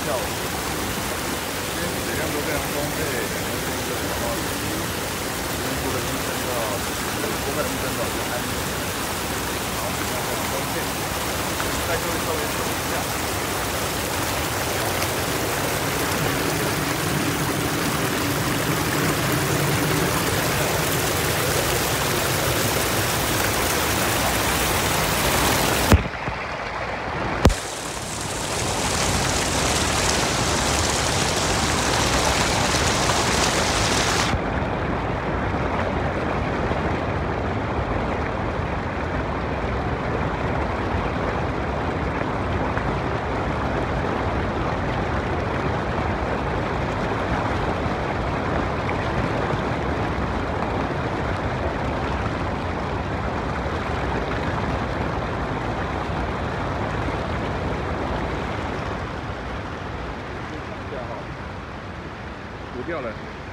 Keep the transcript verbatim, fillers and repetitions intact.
下午，今天水量都非常丰沛，然后这个的话，今天除了医生的，呃，多半的医生都是安全，然后水量非常丰沛，带各位稍微走一下。 糊掉了。